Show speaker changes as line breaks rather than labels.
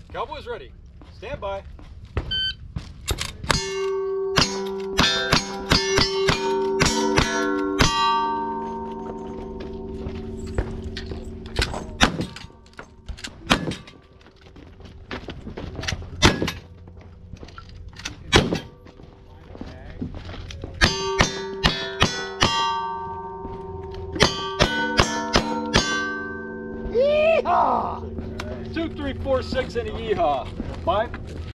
Cowboys ready. Stand by. Yeehaw! 2, 3, 4, 6 and a yeehaw. 5.